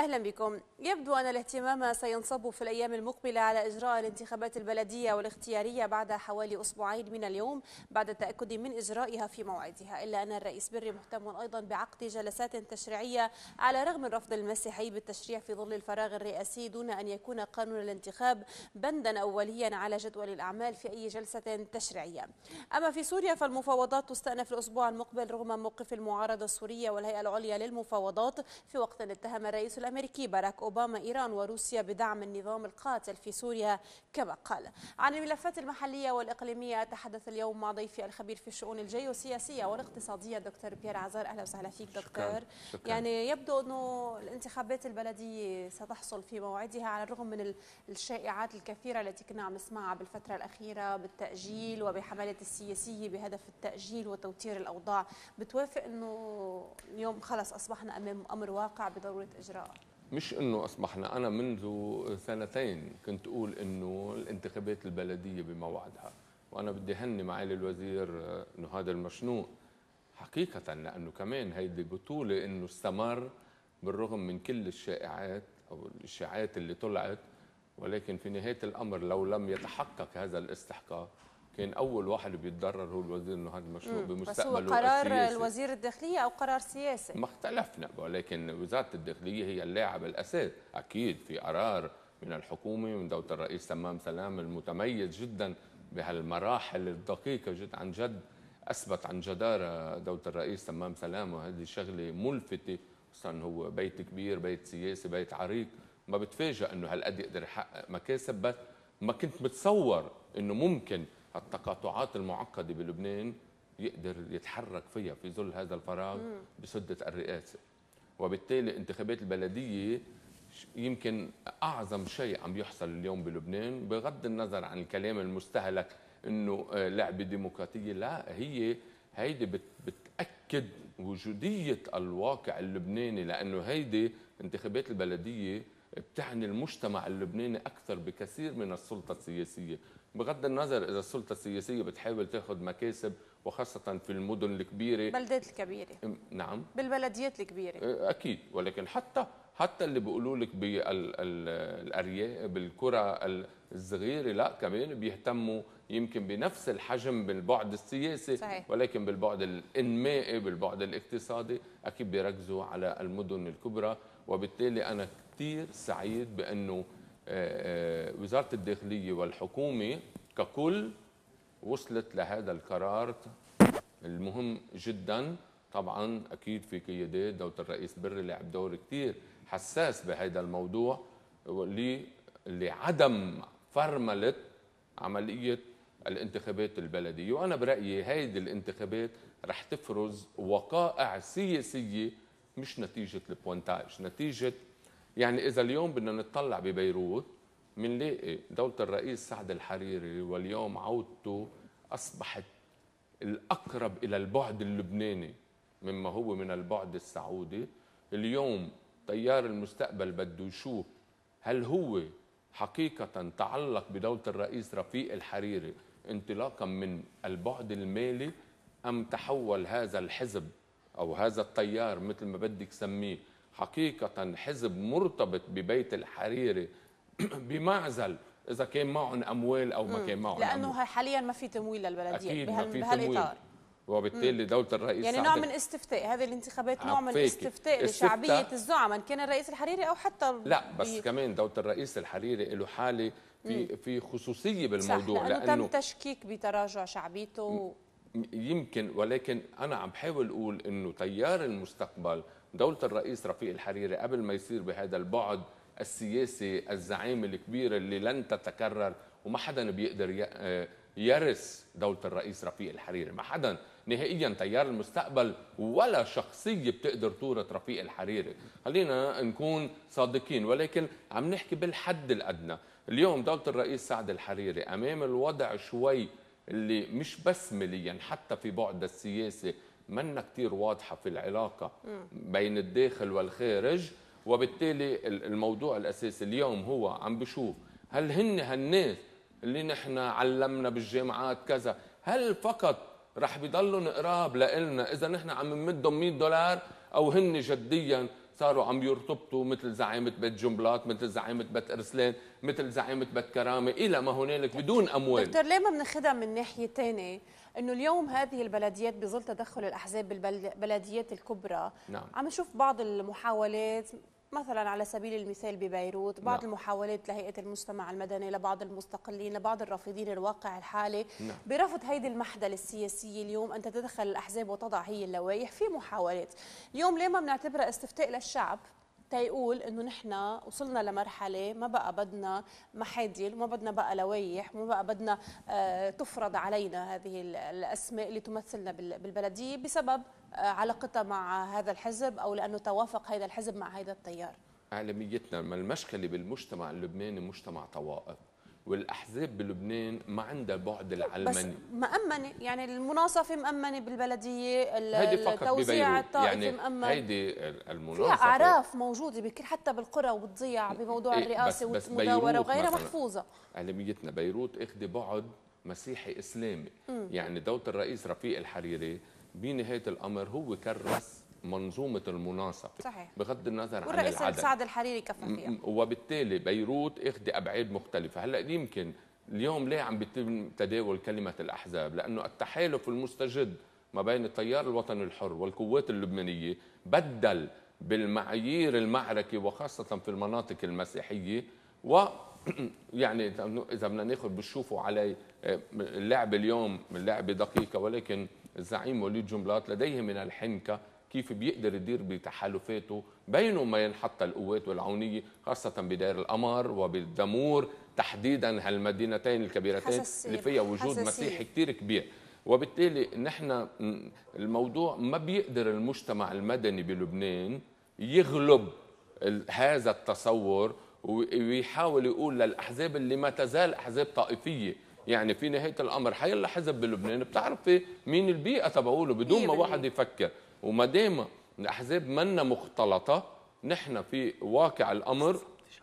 أهلا بكم. يبدو أن الاهتمام سينصب في الأيام المقبلة على إجراء الانتخابات البلدية والاختيارية بعد حوالي أسبوعين من اليوم بعد التأكد من إجرائها في موعدها، إلا أن الرئيس بري مهتم أيضا بعقد جلسات تشريعية على رغم الرفض المسيحي بالتشريع في ظل الفراغ الرئاسي دون أن يكون قانون الانتخاب بندا أوليا على جدول الأعمال في أي جلسة تشريعية. أما في سوريا فالمفاوضات تستأنف الأسبوع المقبل رغم موقف المعارضة السورية والهيئة العليا للمفاوضات، في وقت اتهم الرئيس الأمريكي باراك أوباما إيران وروسيا بدعم النظام القاتل في سوريا كما قال. عن الملفات المحلية والإقليمية أتحدث اليوم مع ضيفي الخبير في الشؤون الجيوسياسية والاقتصادية دكتور بيير عزار. أهلا وسهلا فيك دكتور. شكرا. يعني يبدو أنه الانتخابات البلدية ستحصل في موعدها على الرغم من الشائعات الكثيرة التي كنا عم نسمعها بالفترة الأخيرة بالتأجيل وبحملة السياسية بهدف التأجيل وتوتير الأوضاع. بتوافق أنه اليوم خلص أصبحنا أمام أمر واقع بضرورة إجراء؟ مش انه اصبحنا، انا منذ سنتين كنت اقول انه الانتخابات البلديه بموعدها، وانا بدي هني معالي الوزير انه هذا المشنوق حقيقه، لانه كمان هيدي بطوله انه استمر بالرغم من كل الشائعات او الاشاعات اللي طلعت، ولكن في نهايه الامر لو لم يتحقق هذا الاستحقاق كان اول واحد بيتضرر هو الوزير انه هذا المشروع بمستقبله السياسي. بس هو قرار الوزير الداخليه او قرار سياسي؟ ما اختلفنا، ولكن وزاره الداخليه هي اللاعب الاساس. اكيد في قرار من الحكومه من دوله الرئيس تمام سلام المتميز جدا بهالمراحل الدقيقه جدا، عن جد اثبت عن جداره دوله الرئيس تمام سلام، وهذه شغله ملفته، خصوصا هو بيت كبير، بيت سياسي، بيت عريق، ما بتفاجئ انه هالقد يقدر يحقق مكاسب. بس ما كنت متصور انه ممكن التقاطعات المعقدة بلبنان يقدر يتحرك فيها في ظل هذا الفراغ بسدة الرئاسة. وبالتالي انتخابات البلدية يمكن أعظم شيء عم يحصل اليوم بلبنان، بغض النظر عن الكلام المستهلك إنه لعبة ديمقراطية، لا، هيدي بتأكد وجودية الواقع اللبناني، لأنه هيدي انتخابات البلدية بتعني المجتمع اللبناني أكثر بكثير من السلطة السياسية، بغض النظر إذا السلطة السياسية بتحاول تاخذ مكاسب، وخاصة في المدن الكبيرة، البلدات الكبيرة. نعم، بالبلديات الكبيرة أكيد، ولكن حتى اللي بيقولوا لك بالأرياف بالقرى الصغيرة، لا، كمان بيهتموا يمكن بنفس الحجم بالبعد السياسي. صحيح. ولكن بالبعد الإنمائي بالبعد الاقتصادي أكيد بيركزوا على المدن الكبرى. وبالتالي أنا كثير سعيد بأنه وزارة الداخلية والحكومة ككل وصلت لهذا القرار المهم جدا. طبعا أكيد في قيادات دولة الرئيس بري لعب دور كثير حساس بهذا الموضوع لعدم فرملة عملية الانتخابات البلدية. وأنا برأيي هذه الانتخابات رح تفرز وقائع سياسية، مش نتيجة البوانتاج، نتيجة يعني إذا اليوم بدنا نطلع ببيروت منلاقي دولة الرئيس سعد الحريري واليوم عودته أصبحت الأقرب إلى البعد اللبناني مما هو من البعد السعودي. اليوم تيار المستقبل بده يشوف هل هو حقيقة تعلق بدولة الرئيس رفيق الحريري انطلاقا من البعد المالي، أم تحول هذا الحزب أو هذا التيار مثل ما بدك سميه حقيقة حزب مرتبط ببيت الحريري بمعزل إذا كان معهم أموال أو ما كان معهم أموال، لأنه حاليا ما في تمويل للبلدية بهالإطار. وبالتالي دولة الرئيس يعني نوع من استفتاء، هذه الانتخابات نوع من استفتاء لشعبية الزعماء كان الرئيس الحريري أو حتى لا، بس كمان دولة الرئيس الحريري له حالة في خصوصية بالموضوع، لأنه تم تشكيك بتراجع شعبيته يمكن. ولكن أنا عم بحاول أقول إنه تيار المستقبل دولة الرئيس رفيق الحريري قبل ما يصير بهذا البعد السياسي الزعيم الكبير اللي لن تتكرر، وما حدا بيقدر يرث دولة الرئيس رفيق الحريري، ما حدا نهائيا. تيار المستقبل ولا شخصية بتقدر تورث رفيق الحريري، خلينا نكون صادقين. ولكن عم نحكي بالحد الأدنى. اليوم دولة الرئيس سعد الحريري أمام الوضع شوي اللي مش بس ماليا، حتى في بعد السياسي منا كتير واضحة في العلاقة بين الداخل والخارج. وبالتالي الموضوع الأساسي اليوم هو عم بشوف هل هالناس اللي نحن علمنا بالجامعات كذا، هل فقط رح بيضلوا نقراب لنا إذا نحن عم نمدهم $100، أو هن جديا صاروا عم يرتبطوا مثل زعيمة بيت جنبلاط، مثل زعيمة بيت أرسلان، مثل زعيمة بيت كرامة إلى ما هنالك بدون أموال. دكتور، ليه ما بناخذها من ناحية ثانية؟ انه اليوم هذه البلديات بظل تدخل الاحزاب بالبلديات الكبرى، نعم. عم نشوف بعض المحاولات، مثلا على سبيل المثال ببيروت، بعض نعم. المحاولات لهيئة المجتمع المدني، لبعض المستقلين، لبعض الرافضين الواقع الحالي، نعم. برفض هيدي المحدلة السياسية اليوم أن تتدخل الأحزاب وتضع هي اللوائح في محاولات. اليوم ليه ما بنعتبرها استفتاء للشعب تيقول انه نحن وصلنا لمرحله ما بقى بدنا محادل، وما بدنا بقى لوائح، وما بقى بدنا تفرض علينا هذه الاسماء اللي تمثلنا بالبلديه بسبب علاقتها مع هذا الحزب او لانه توافق هذا الحزب مع هذا التيار. اعلاميتنا، ما المشكله بالمجتمع اللبناني مجتمع طوائف، والاحزاب بلبنان ما عندها البعد العلماني، بس مأمنة، يعني المناصفة مأمنة بالبلدية، هيدي فقط التوزيع الطائفي يعني مأمن، هيدي المناصفة فيها أعراف موجودة بكل حتى بالقرى وبتضيع بموضوع الرئاسة والمداورة وغيرها محفوظة. اعلاميتنا بيروت اخذ بعد مسيحي اسلامي، يعني دولة الرئيس رفيق الحريري بنهاية الامر هو كرس منظومة المناصفة، صحيح، بغض النظر عن والرئيس العدد. سعد الحريري كفى فيها، وبالتالي بيروت اخذ ابعاد مختلفة. هلا يمكن اليوم ليه عم بيتم تداول كلمة الاحزاب؟ لانه التحالف المستجد ما بين التيار الوطني الحر والقوات اللبنانية بدل بالمعايير المعركة وخاصة في المناطق المسيحية. و يعني اذا بدنا ناخذ بنشوفوا علي اللعبه اليوم اللعبه دقيقه، ولكن الزعيم وليد جنبلاط لديه من الحنكه كيف بيقدر يدير بتحالفاته بينه ما ينحط القوات والعونيه، خاصه بدير القمر وبالدمور تحديدا، هالمدينتين الكبيرتين اللي فيها وجود مسيحي كثير كبير. وبالتالي نحن الموضوع ما بيقدر المجتمع المدني بلبنان يغلب هذا التصور ويحاول يقول للاحزاب اللي ما تزال احزاب طائفيه. يعني في نهايه الامر حيلا حزب بلبنان بتعرفي مين البيئه تبعوله بدون ما واحد يفكر، وما دام الاحزاب منا مختلطه نحن في واقع الامر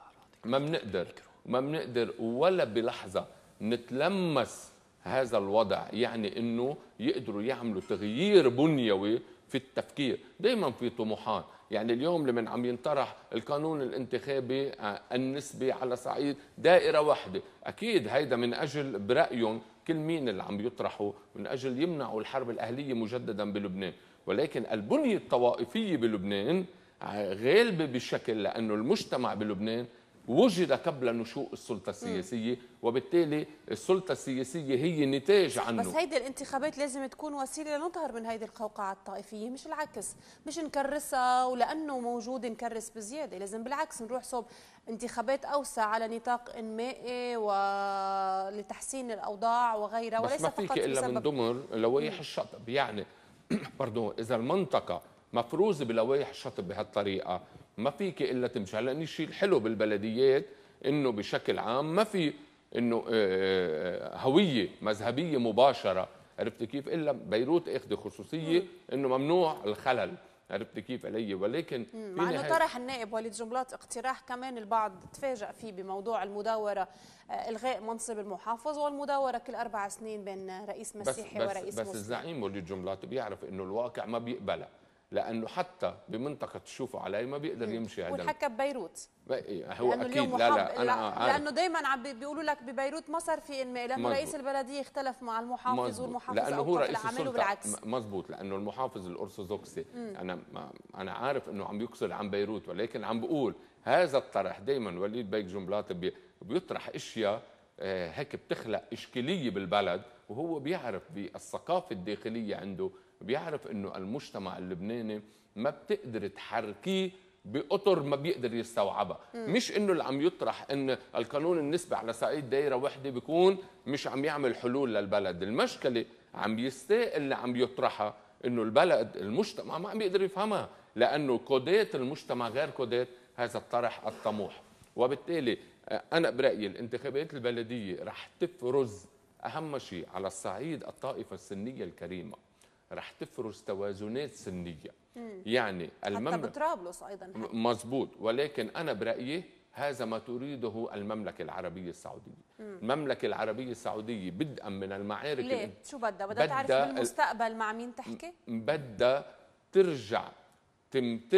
ما بنقدر ولا بلحظه نتلمس هذا الوضع، يعني انه يقدروا يعملوا تغيير بنيوي في التفكير. دائما في طموحات، يعني اليوم لما عم ينطرح القانون الانتخابي النسبي على صعيد دائرة واحدة، أكيد هيدا من أجل برأيهم كل مين اللي عم يطرحوا من أجل يمنعوا الحرب الأهلية مجددا بلبنان. ولكن البنية الطوائفية بلبنان غالبة بشكل، لأنه المجتمع بلبنان وجد قبل نشوء السلطة السياسية، وبالتالي السلطة السياسية هي نتاج عنه. بس هيدي الانتخابات لازم تكون وسيلة لنظهر من هيدي القوقعة الطائفية، مش العكس، مش نكرسها ولأنه موجود نكرس بزيادة، لازم بالعكس نروح صوب انتخابات أوسع على نطاق إنمائي ولتحسين الأوضاع وغيرها، وليس فقط بس ما فيك إلا من ضمن لوائح الشطب. يعني باردون، إذا المنطقة مفروزة بلوائح الشطب بهالطريقة ما فيك الا تمشي. هلا الشيء الحلو بالبلديات انه بشكل عام ما في انه هويه مذهبيه مباشره، عرفت كيف؟ الا بيروت اخذ خصوصيه انه ممنوع الخلل، عرفت كيف علي؟ ولكن مع انه طرح النائب وليد جنبلاط اقتراح كمان البعض تفاجأ فيه بموضوع المداوره، الغاء منصب المحافظ والمداوره كل 4 سنين بين رئيس مسيحي ورئيس مسلم. بس الزعيم وليد جنبلاط بيعرف انه الواقع ما بيقبلها، لانه حتى بمنطقه تشوفوا علي ما بيقدر يمشي هذا. والحكى ببيروت هو اكيد لا انا عارف. لانه دائما عم بيقولوا لك ببيروت ما صار في انماء، لانه رئيس البلديه اختلف مع المحافظ والمحافظ لانه هو رئيس السلطه بالعكس. مزبوط، لانه المحافظ الارثوذكسي انا عارف انه عم يقصد عن بيروت، ولكن عم بقول هذا الطرح دائما وليد بيك جنبلاط بيطرح اشياء هيك بتخلق اشكاليه بالبلد، وهو بيعرف بالثقافه الداخليه عنده، بيعرف انه المجتمع اللبناني ما بتقدر تحركيه بأطر ما بيقدر يستوعبها. مش انه اللي عم يطرح ان القانون النسبي على صعيد دائره واحده بيكون مش عم يعمل حلول للبلد، المشكله عم يستاء اللي عم يطرحها انه البلد المجتمع ما عم يقدر يفهمها، لانه كودات المجتمع غير كودات هذا الطرح الطموح. وبالتالي انا برايي الانتخابات البلديه رح تفرز اهم شيء على الصعيد الطائفه السنيه الكريمه، رح تفرز توازنات سنيه. يعني حتى بطرابلس ايضا مزبوط، ولكن انا برايي هذا ما تريده المملكه العربيه السعوديه. المملكه العربيه السعوديه بدءا من المعارك ليه؟ شو بدها تعرف بالمستقبل مع مين تحكي؟ بدها ترجع تمتلك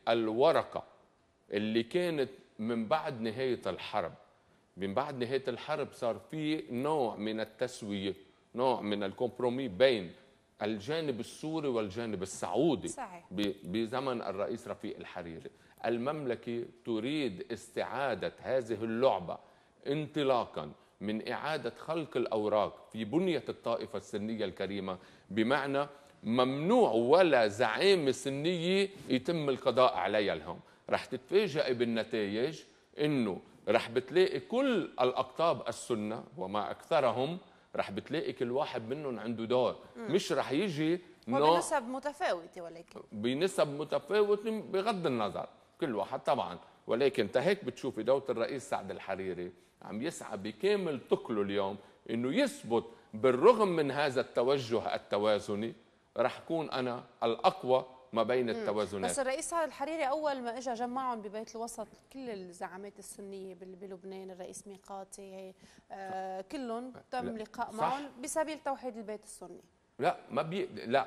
الورقة اللي كانت من بعد نهاية الحرب. من بعد نهاية الحرب صار في نوع من التسوية، نوع من الكومبرومي بين الجانب السوري والجانب السعودي. صحيح. بزمن الرئيس رفيق الحريري. المملكة تريد استعادة هذه اللعبة انطلاقا من إعادة خلق الأوراق في بنية الطائفة السنية الكريمة، بمعنى ممنوع ولا زعامة سنية يتم القضاء عليها اليوم. رح تتفاجئ بالنتائج إنه رح بتلاقي كل الأقطاب السنة وما أكثرهم رح بتلاقي كل واحد منهم عنده دور. مش رح يجي وبنسب متفاوتة، ولكن بنسب متفاوتة بغض النظر كل واحد طبعا، ولكن تهيك بتشوفي دولة الرئيس سعد الحريري عم يسعى بكامل ثقله اليوم انه يثبت بالرغم من هذا التوجه التوازني رح اكون انا الاقوى ما بين التوازنات. بس الرئيس سعد الحريري اول ما اجى جمعهم ببيت الوسط كل الزعامات السنيه بلبنان، الرئيس ميقاتي، كلهم تم لقاء معهم بسبيل توحيد البيت السني. لا ما لا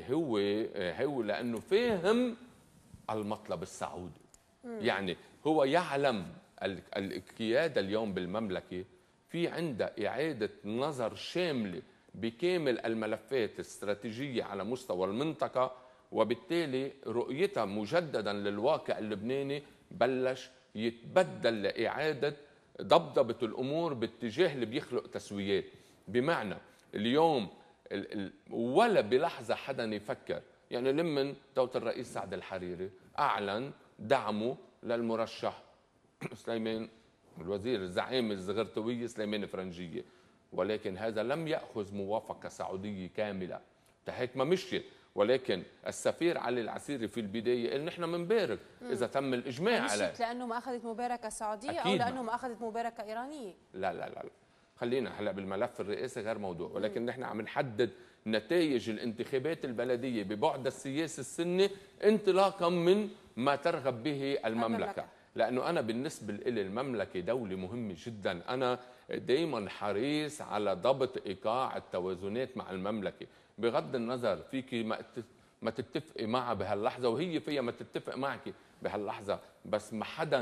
هو لانه فاهم المطلب السعودي. يعني هو يعلم القياده اليوم بالمملكه في عندها اعاده نظر شامله بكامل الملفات الاستراتيجيه على مستوى المنطقه، وبالتالي رؤيتها مجددا للواقع اللبناني بلش يتبدل لإعادة ضبضبة الأمور باتجاه اللي بيخلق تسويات. بمعنى اليوم ولا بلحظة حدا يفكر، يعني لمن دولة الرئيس سعد الحريري أعلن دعمه للمرشح سليمان الوزير الزعيم الزغرتوية سليمان فرنجية، ولكن هذا لم يأخذ موافقة سعودية كاملة، هيك ما مشيت. ولكن السفير علي العسيري في البدايه قال نحن بنبارك اذا تم الاجماع عليه. مشيت لانه ما اخذت مباركه سعوديه او لانه ما اخذت مباركه ايرانيه؟ لا لا لا، خلينا هلا بالملف الرئاسي غير موضوع، ولكن نحن عم نحدد نتائج الانتخابات البلديه ببعد السياسي السني انطلاقا من ما ترغب به المملكه. لانه انا بالنسبه لي المملكه دوله مهمه جدا، انا دائما حريص على ضبط ايقاع التوازنات مع المملكه، بغض النظر فيك ما تتفقي معها بهاللحظه وهي فيها ما تتفق معك بهاللحظه، بس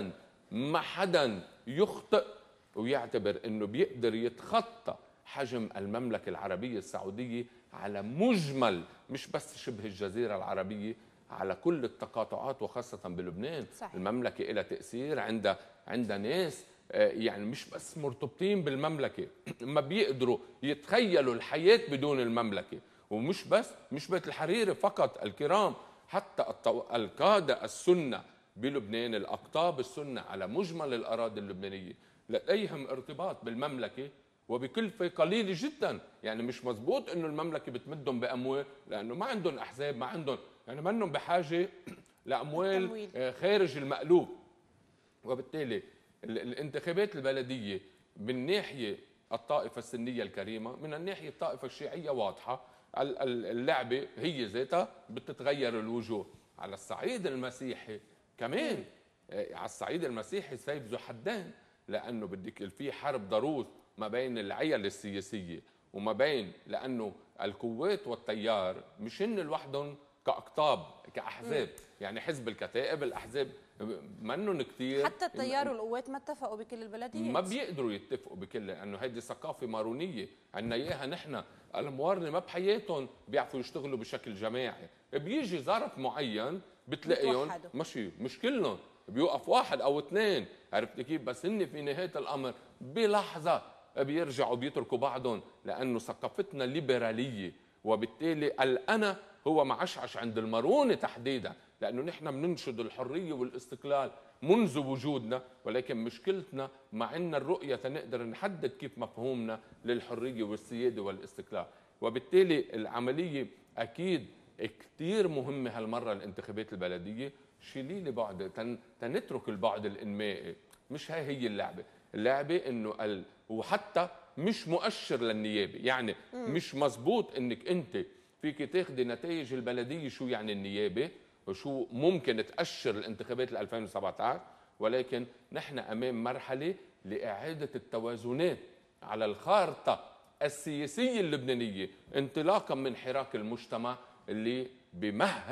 ما حدا يخطئ ويعتبر انه بيقدر يتخطى حجم المملكه العربيه السعوديه على مجمل مش بس شبه الجزيره العربيه، على كل التقاطعات وخاصه بلبنان. صحيح. المملكه لها تاثير، عندها ناس يعني مش بس مرتبطين بالمملكه ما بيقدروا يتخيلوا الحياه بدون المملكه. ومش بس مش بيت الحريري فقط الكرام، حتى القادة السنة بلبنان، الأقطاب السنة على مجمل الأراضي اللبنانية لديهم ارتباط بالمملكة وبكلفة قليلة جدا. يعني مش مزبوط إنه المملكة بتمدهم بأموال، لأنه ما عندهم أحزاب، ما عندهم، يعني ما عندهم بحاجة لأموال خارج المألوف. وبالتالي الانتخابات البلدية من ناحية الطائفة السنية الكريمة، من الناحية الطائفة الشيعية واضحة، اللعبة هي ذاتها بتتغير الوجوه. على الصعيد المسيحي كمان، على الصعيد المسيحي سيف ذو حدين، لأنه بدك في حرب ضروس ما بين العيل السياسية وما بين، لأنه القوات والتيار مش هن لوحدهم كأقطاب كأحزاب. يعني حزب الكتائب الأحزاب منن كثير، حتى التيار والقوات ما اتفقوا بكل البلديات، ما بيقدروا يتفقوا بكل، لأنه هيدي ثقافة مارونية عنا إياها نحن. الموارنة ما بحياتهم بيعرفوا يشتغلوا بشكل جماعي، بيجي ظرف معين بتلاقيهم مش كلهم بيوقف واحد أو اثنين، عرفت كيف؟ بس هن في نهاية الأمر بلحظة بيرجعوا بيتركوا بعضهم، لأنه ثقافتنا ليبرالية، وبالتالي الأنا هو معشعش عند المارونة تحديدا، لأنه نحن بننشد الحرية والاستقلال منذ وجودنا، ولكن مشكلتنا مع أن الرؤية تنقدر نحدد كيف مفهومنا للحرية والسيادة والاستقلال. وبالتالي العملية أكيد كتير مهمة هالمرة الانتخابات البلدية. شيلي لي بعد تنترك البعد الإنمائي، مش هي اللعبة إنه وحتى مش مؤشر للنيابة. يعني مش مزبوط إنك أنت فيك تاخدي نتائج البلدية شو يعني النيابة وشو ممكن تأشر الانتخابات 2017، ولكن نحن أمام مرحلة لإعادة التوازنات على الخارطة السياسية اللبنانية، انطلاقا من حراك المجتمع اللي بمهد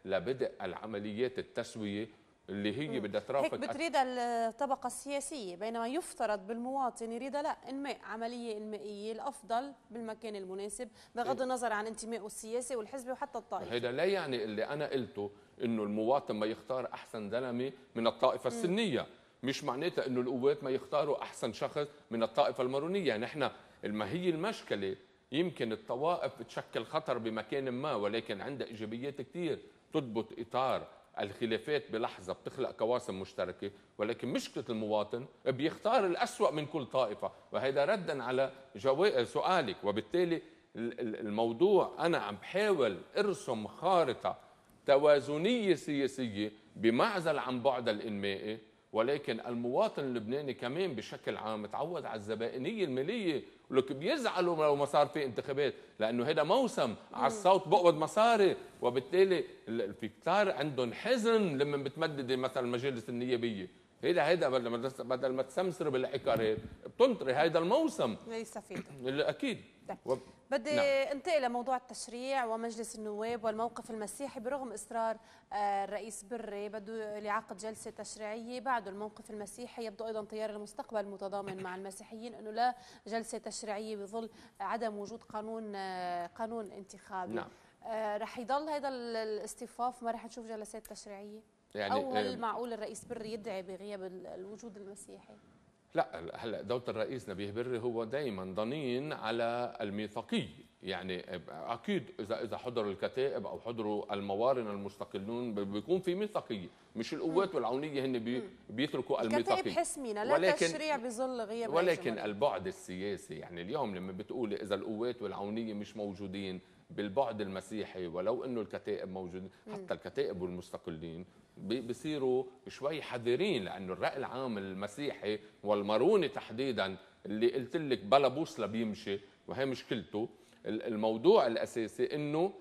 لبدء العمليات التسويه اللي هي بدها ترافق. هيك بتريد الطبقة السياسية، بينما يفترض بالمواطن يريد لا، إنماء عملية إنمائية الأفضل بالمكان المناسب بغض النظر عن انتمائه السياسي والحزبي وحتى الطائفي. هذا لا يعني اللي أنا قلته إنه المواطن ما يختار أحسن زلمة من الطائفة السنية، مش معناتها إنه القوات ما يختاروا أحسن شخص من الطائفة المارونية. نحن ما هي المشكلة، يمكن الطوائف تشكل خطر بمكان ما، ولكن عندها إيجابيات كثير تضبط إطار الخلافات بلحظة، بتخلق قواسم مشتركة. ولكن مشكلة المواطن بيختار الأسوأ من كل طائفة، وهذا ردا على سؤالك. وبالتالي الموضوع أنا عم بحاول أرسم خارطة توازنية سياسية بمعزل عن بعد الإنمائي، ولكن المواطن اللبناني كمان بشكل عام تعود على الزبائنية المالية، ولك بيزعلوا لو ما صار في انتخابات، لأنه هذا موسم على الصوت بقبض مصاري. وبالتالي في كتار عندهم حزن لما بتمدد مثلا المجالس النيابية، هيدا بدل ما تسمسر بالعقارات بتنطري هيدا الموسم ليستفيد. أكيد. بدي انتقل لموضوع التشريع ومجلس النواب والموقف المسيحي. برغم اصرار الرئيس بري بده لعقد جلسه تشريعيه، بعده الموقف المسيحي يبدو ايضا تيار المستقبل متضامن مع المسيحيين انه لا جلسه تشريعيه بظل عدم وجود قانون انتخابي. نعم. رح يضل هذا الاصطفاف، ما رح نشوف جلسات تشريعيه؟ يعني او هل معقول الرئيس بري يدعي بغياب الوجود المسيحي؟ لا، هلا دولة الرئيس نبيه بري هو دائما ضنين على الميثاقية. يعني اكيد اذا حضروا الكتائب او حضروا الموارن المستقلون بيكون في ميثاقية، مش القوات والعونية هن بيتركوا الميثاقية. الكتائب حسمينا لا تشريع بظل غياب، ولكن البعد السياسي، يعني اليوم لما بتقولي اذا القوات والعونية مش موجودين بالبعد المسيحي، ولو انه الكتائب موجودين، حتى الكتائب والمستقلين بيصيروا شوي حذرين، لانه الراي العام المسيحي والماروني تحديدا اللي قلت لك بلا بوصله بيمشي، وهي مشكلته. الموضوع الاساسي انه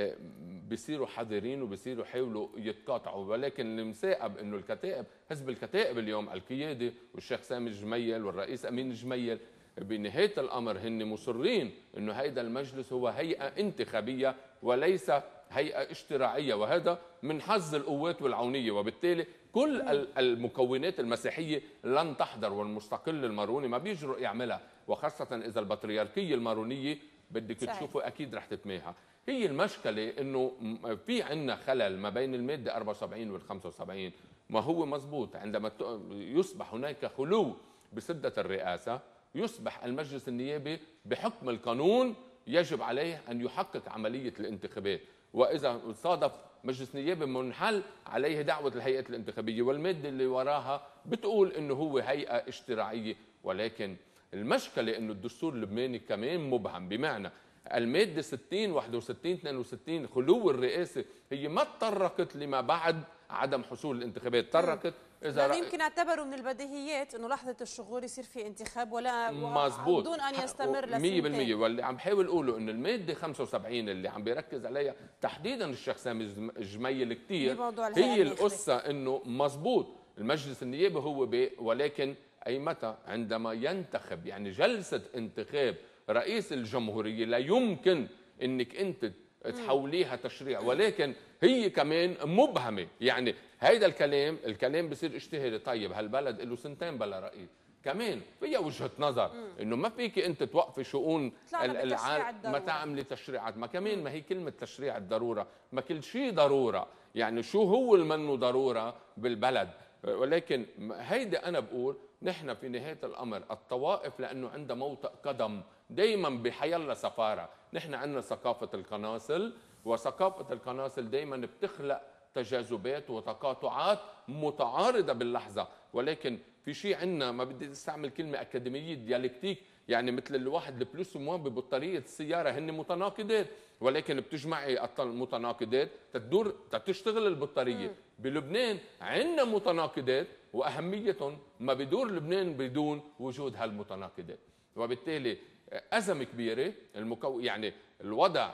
بيصيروا حذرين وبيصيروا يحاولوا يتقاطعوا. ولكن المثاقب انه الكتائب، حزب الكتائب اليوم القياده والشيخ سامي الجميل والرئيس امين الجميل بنهايه الامر هن مصرين انه هيدا المجلس هو هيئه انتخابيه وليس هيئه اشتراعيه، وهذا من حظ القوات والعونيه. وبالتالي كل المكونات المسيحيه لن تحضر، والمستقل الماروني ما بيجرؤ يعملها، وخاصه اذا البطريركيه المارونيه بدك تشوفوا اكيد رح تتماهى. هي المشكله انه في عندنا خلل ما بين الماده 74 وال 75. ما هو مزبوط عندما يصبح هناك خلو بسده الرئاسه، يصبح المجلس النيابي بحكم القانون يجب عليه أن يحقق عملية الانتخابات، وإذا صادف مجلس نيابي منحل عليه دعوة الهيئة الانتخابية، والمادة اللي وراها بتقول إنه هو هيئة اشتراعية. ولكن المشكلة إنه الدستور اللبناني كمان مبهم، بمعنى المادة 60 61 62 خلو الرئاسة هي ما تطرقت لما بعد عدم حصول الانتخابات، تطرقت إذا يمكن اعتبروا من البديهيات انه لحظه الشغور يصير في انتخاب ولا مزبوط بدون ان يستمر 100%. واللي عم بحاول اقوله انه الماده 75 اللي عم بيركز عليها تحديدا الشيخ سامي الجميل كثير، هي القصه انه مزبوط المجلس النيابي هو ولكن اي متى عندما ينتخب، يعني جلسه انتخاب رئيس الجمهوريه لا يمكن انك انت تحوليها تشريع، ولكن هي كمان مبهمه. يعني هيدا الكلام بصير اجتهادي. طيب هالبلد له سنتين بلا رئيس، كمان فيها وجهه نظر انه ما فيك انت توقفي شؤون العالم، ما تعملي تشريعات. ما كمان ما هي كلمه تشريع الضروره، ما كل شيء ضروره، يعني شو هو المنو ضروره بالبلد. ولكن هيدا انا بقول نحن في نهايه الامر الطوائف لانه عندها موطئ قدم دائما بحيلا سفاره. نحن عندنا ثقافه القناصل، وثقافه القناصل دائما بتخلق تجاذبات وتقاطعات متعارضه باللحظه. ولكن في شيء عندنا، ما بدي استعمل كلمه اكاديميه، ديالكتيك، يعني مثل الواحد البلوس وموان ببطاريه السياره هن متناقضات، ولكن بتجمعي المتناقضات تدور تشتغل البطاريه. بلبنان عندنا متناقضات واهميتهم ما بدور لبنان بدون وجود هالمتناقضات، وبالتالي ازمه كبيره. يعني الوضع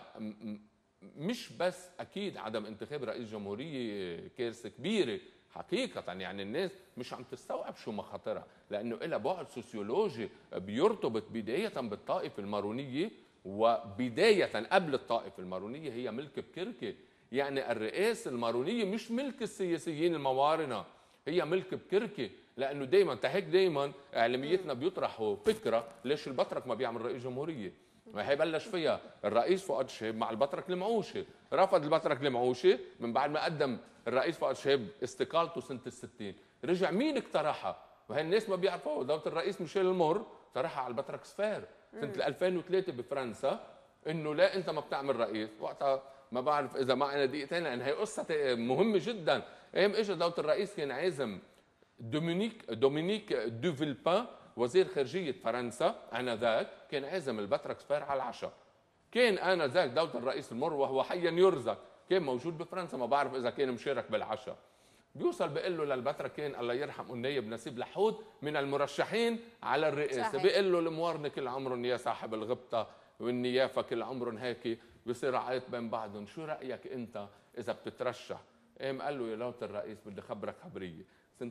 مش بس اكيد عدم انتخاب رئيس جمهوريه كارثه كبيره حقيقه، يعني الناس مش عم تستوعب شو مخاطرها، لانه لها بعد سوسيولوجي بيرتبط بدايه بالطائفه المارونيه، وبدايه قبل الطائفه المارونيه هي ملك بكركي. يعني الرئاسة المارونية مش ملك السياسيين الموارنة، هي ملك بكركي. لانه دائما هيك دائما اعلاميتنا بيطرحوا فكره ليش البطرك ما بيعمل رئيس جمهوريه. ما هي بلش فيها الرئيس فؤاد شهيب مع البطرك المعوشي، رفض البطرك المعوشي من بعد ما قدم الرئيس فؤاد شهيب استقالته سنه ال60، رجع مين اقترحها؟ وهي الناس ما بيعرفوها، دوله الرئيس ميشيل المور طرحها على البطرك سفير سنه 2003 بفرنسا، انه لا انت ما بتعمل رئيس. وقتها ما بعرف اذا معنا دقيقتين لان هي قصه مهمه جدا. ايام اجى دوله الرئيس كان عازم دومينيك دو فيلبان وزير خارجيه فرنسا انذاك، كان عازم البطرك سفير على العشاء. كان انذاك دوله الرئيس المر وهو حيا يرزق كان موجود بفرنسا، ما بعرف اذا كان مشارك بالعشاء. بيوصل بيقول له للبطرك، كان الله يرحمه النايب نسيب لحود من المرشحين على الرئاسه، بيقول له الموارنه كل عمرهم يا صاحب الغبطه والنيافه كل عمرهم هيك بصراعات بين بعضهم، شو رايك انت اذا بتترشح؟ قام قال له يا لوط الرئيس بدي خبرك خبريه، سنه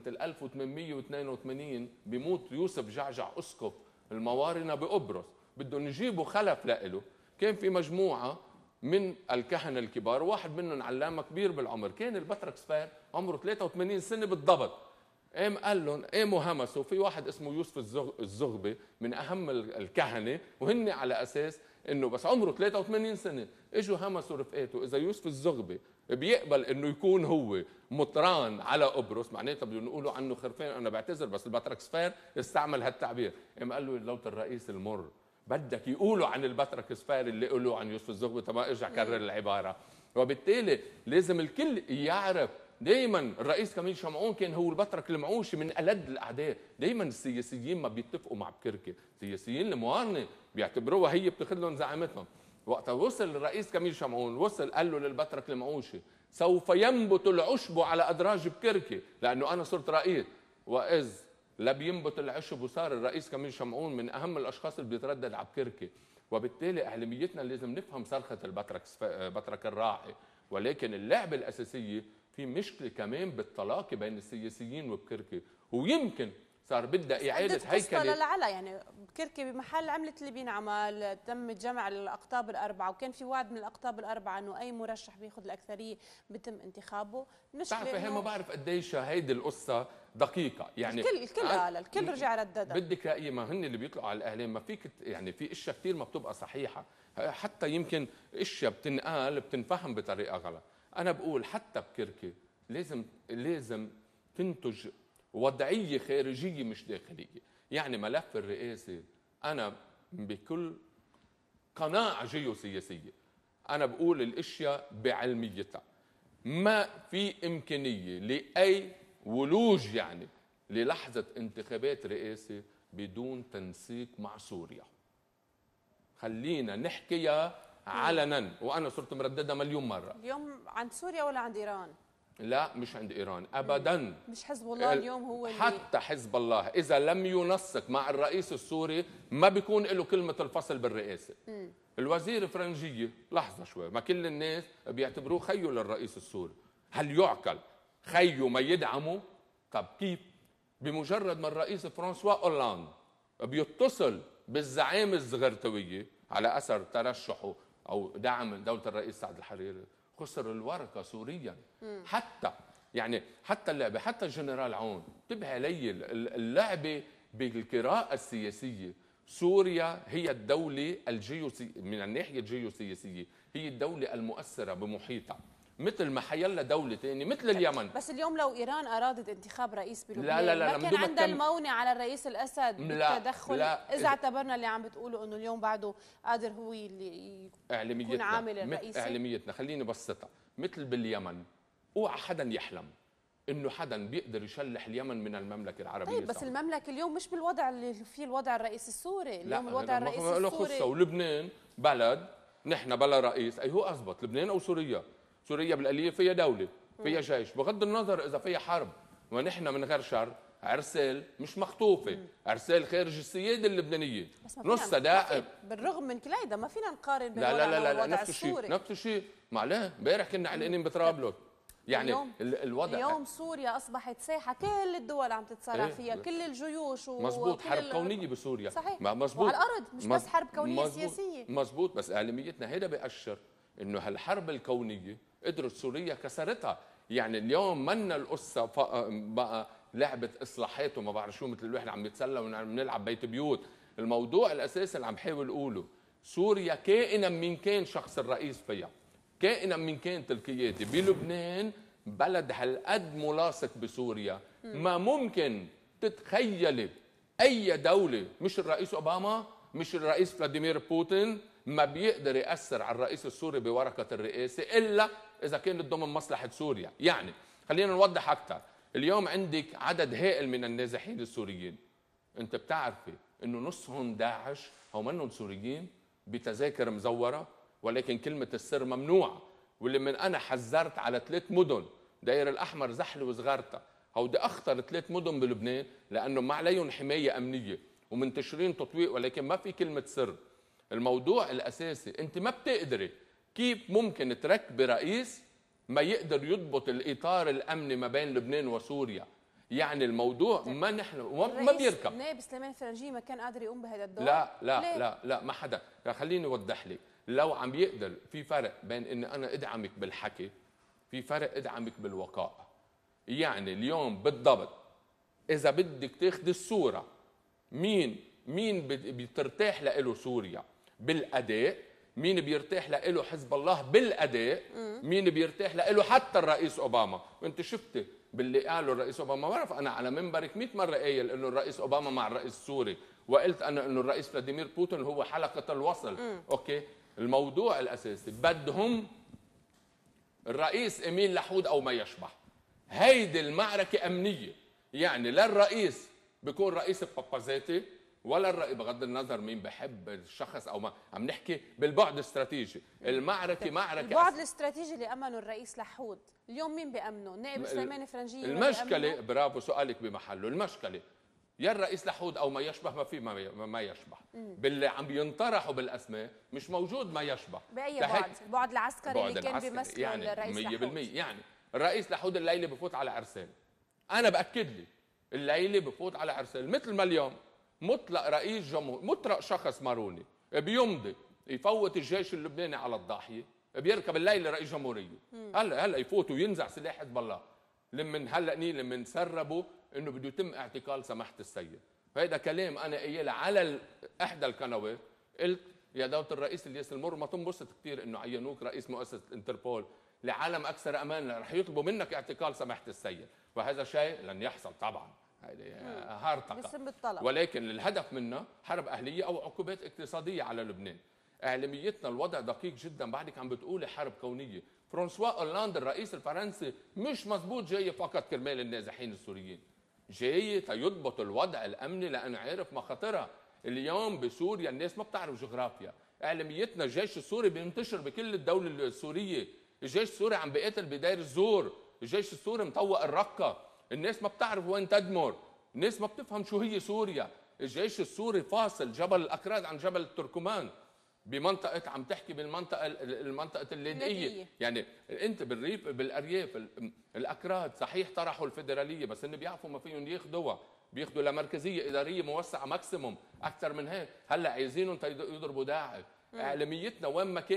1882 بيموت يوسف جعجع اسقف الموارنه بقبرص، بدهم يجيبوا خلف لإله. كان في مجموعه من الكهنه الكبار، واحد منهم علامه كبير بالعمر، كان البطرك سفير عمره 83 سنه بالضبط. قام قال لهم قاموا همسوا في واحد اسمه يوسف الزغبي من اهم الكهنه، وهن على اساس انه بس عمره 83 سنه اجوا همسوا رفقاته، اذا يوسف الزغبي بيقبل انه يكون هو مطران على قبرص معناتها بدهم يقولوا عنه خرفان. انا بعتذر بس البطرك سفير استعمل هالتعبير. قام قال له لوط الرئيس المر بدك يقولوا عن البطرك سفير اللي قالوا عن يوسف الزغبي، تما ارجع كرر العباره. وبالتالي لازم الكل يعرف دائما الرئيس كميل شمعون كان هو البطرك المعوشي من ألد الاعداء. دائما السياسيين ما بيتفقوا مع بكركي، السياسيين الموارنه بيعتبروها هي بتاخذ لهم زعامتهم. وقت وصل الرئيس كميل شمعون وصل قال له للبطرك المعوشي سوف ينبت العشب على ادراج بكركي لانه انا صرت رئيس. واذ لا بينبت العشب وصار الرئيس كميل شمعون من اهم الاشخاص اللي بيتردد على بكركي. وبالتالي اعلاميتنا لازم نفهم صرخه بطرك الراعي. ولكن اللعبه الاساسيه في مشكله كمان بالتلاقي بين السياسيين وبكركي، ويمكن صار بدها اعاده هيكله للعلا. يعني بكركي بمحل عملت اللي بينعمل تم جمع الاقطاب الاربعه، وكان في وعد من الاقطاب الاربعه انه اي مرشح بياخذ الاكثريه بيتم انتخابه. بتعرفي هي ما بعرف قديش هيدي القصه دقيقه. يعني الكل رجع رددها. بدك رايي ما هن اللي بيطلعوا على الاعلام ما فيك يعني في اشياء كثير ما بتبقى صحيحه، حتى يمكن اشياء بتنقال بتنفهم بطريقه غلط. انا بقول حتى بكركي لازم تنتج وضعيه خارجيه مش داخليه. يعني ملف الرئاسه انا بكل قناعه جيوسياسيه انا بقول الاشياء بعلميتها، ما في امكانيه لاي ولوج يعني للحظه انتخابات رئاسه بدون تنسيق مع سوريا. خلينا نحكيها علنا، وانا صرت مرددها مليون مره. اليوم عند سوريا ولا عند ايران؟ لا مش عند ايران ابدا. مش حزب الله اليوم هو اللي حتى حزب الله اذا لم ينسق مع الرئيس السوري ما بيكون له كلمه الفصل بالرئاسه. الوزير فرنجيه لحظه شوي، ما كل الناس بيعتبروه خيه للرئيس السوري. هل يعقل خيه ما يدعمه؟ طب كيف؟ بمجرد ما الرئيس فرانسوا اولاند بيتصل بالزعامه الزغرتويه على اثر ترشحه او دعم دوله الرئيس سعد الحريري خسر الورقه سوريا. حتى اللعبه، حتى الجنرال عون انتبه علي، اللعبه بالقراءه السياسيه. سوريا هي الدوله من الناحيه الجيوسياسيه هي الدوله المؤثره بمحيطها، مثل ما حيلا دولة ثانية مثل اليمن. بس اليوم لو إيران أرادت انتخاب رئيس بلبنان لا ما كان عندها المونة على الرئيس الأسد بالتدخل. إذا اعتبرنا اللي عم بتقوله إنه اليوم بعده قادر هو اللي يكون عامل الرئيسي. إعلاميتنا خليني بسطها مثل باليمن. اوعى حدا يحلم انه حدا بيقدر يشلح اليمن من المملكه العربيه. طيب بس المملكه اليوم مش بالوضع اللي فيه الوضع الرئيس السوري. اليوم الوضع الرئيس السوري ولبنان بلد نحن بلا رئيس. اي هو اضبط لبنان او سوريا؟ سوريا بالقليل فيها دولة، فيها جيش، بغض النظر إذا فيها حرب، ونحن من غير شر، عرسال مش مخطوفة، عرسال خارج السيادة اللبنانية، نص دائم. بالرغم من كل هيدا ما فينا نقارن بين لا نفس الشيء، نفس الشيء. معلاه امبارح كنا علقانين بطرابلس. يعني الوضع اليوم سوريا اصبحت ساحه كل الدول عم تتصارع فيها، كل الجيوش مزبوط. حرب كونيه بسوريا. صحيح. مزبوط. وعلى الارض مش بس حرب كونيه سياسيه. مزبوط. بس اعلاميتنا هيدا بيأشر انه هالحرب الكونيه قدرت سوريا كسرتها. يعني اليوم منا القصه بقى لعبه اصلاحات وما بعرف شو، مثل الواحد عم يتسلى ونلعب بيت بيوت. الموضوع الاساسي اللي عم حاول اقوله، سوريا كائنا من كان شخص الرئيس فيها، كائنا من كانت القياده بلبنان، بلد هالقد ملاصق بسوريا، ما ممكن تتخيلي اي دوله، مش الرئيس اوباما، مش الرئيس فلاديمير بوتين، ما بيقدر ياثر على الرئيس السوري بورقه الرئاسه الا اذا كانت ضمن مصلحه سوريا. يعني خلينا نوضح اكثر. اليوم عندك عدد هائل من النازحين السوريين، انت بتعرفي انه نصهم داعش او منهم سوريين بتذاكر مزوره، ولكن كلمه السر ممنوعه. واللي من انا حذرت على 3 مدن، داير الاحمر، زحله وصغارتا، هودي اخطر 3 مدن بلبنان لانه ما عليهم حمايه امنيه ومنتشرين تطويق، ولكن ما في كلمه سر. الموضوع الاساسي انت ما بتقدري، كيف ممكن تركبي رئيس ما يقدر يضبط الاطار الامني ما بين لبنان وسوريا؟ يعني الموضوع ما نحن ما بيركب. النائب سليمان الفرنجي ما كان قادر يقوم بهذا الدور؟ لا ما حدا. خليني اوضح لك، لو عم يقدر، في فرق بين اني انا ادعمك بالحكي، في فرق ادعمك بالوقاء. يعني اليوم بالضبط اذا بدك تاخذي الصوره، مين بترتاح له سوريا بالاداء، مين بيرتاح له حزب الله بالاداء، مين بيرتاح له حتى الرئيس اوباما. وانت شفتي باللي قاله الرئيس اوباما. ما بعرف، انا على منبرك 100 مره قايل انه الرئيس اوباما مع الرئيس السوري، وقلت انا انه الرئيس فلاديمير بوتين هو حلقه الوصل. اوكي، الموضوع الاساسي بدهم الرئيس ايميل لحود او ما يشبه. هيدي المعركه امنيه، يعني لا الرئيس بيكون رئيس بابازاتي ولا الرئيس، بغض النظر مين بحب الشخص او ما، عم نحكي بالبعد الاستراتيجي. المعركه معركه البعد الاستراتيجي اللي امنه الرئيس لحود، اليوم مين بيامنه؟ النائب سليمان الفرنجي. المشكله، برافو سؤالك بمحله، المشكله يا الرئيس لحود او ما يشبه، ما في ما يشبه. باللي عم ينطرحوا بالاسماء مش موجود ما يشبه. باي بعد؟ البعد العسكري اللي كان بيمثله يعني الرئيس 100%. يعني الرئيس لحود الليله بفوت على عرسال، انا باكد لي الليله بفوت على عرسال، مثل ما اليوم مطلق رئيس جمهور، مطلق شخص ماروني بيمضي يفوت الجيش اللبناني على الضاحيه، بيركب الليله رئيس جمهوريه. هلا يفوت وينزع سلاح حزب الله. لما سربوا انه بده يتم اعتقال سماحه السيد. فهذا كلام انا قايله على احدى القنوات، قلت يا دوله الرئيس الياس المر ما تنبسط كثير انه عينوك رئيس مؤسسه انتربول لعالم اكثر امان، رح يطلبوا منك اعتقال سماحه السيد، وهذا شيء لن يحصل طبعا، هارطقه. ولكن الهدف منه حرب اهليه او عقوبات اقتصاديه على لبنان. اعلاميتنا الوضع دقيق جدا، بعدك عم بتقولي حرب كونيه. فرانسوا اولاند الرئيس الفرنسي مش مزبوط جاي فقط كرمال النازحين السوريين، جاي تيضبط الوضع الامني لانه عارف مخاطرها. اليوم بسوريا الناس ما بتعرف جغرافيا، اعلاميتنا الجيش السوري بينتشر بكل الدوله السوريه، الجيش السوري عم بيقتل بدير الزور، الجيش السوري مطوق الرقه، الناس ما بتعرف وين تدمر، الناس ما بتفهم شو هي سوريا. الجيش السوري فاصل جبل الاكراد عن جبل التركمان بمنطقه، عم تحكي بالمنطقه اللاذقيه. يعني انت بالريف بالارياف الاكراد صحيح طرحوا الفيدراليه، بس هن بيعرفوا ما فيهم ياخذوها، بياخذوا لمركزيه اداريه موسعه ماكسيموم اكثر من هيك. هلا عايزينهم يضربوا داعش. اعلاميتنا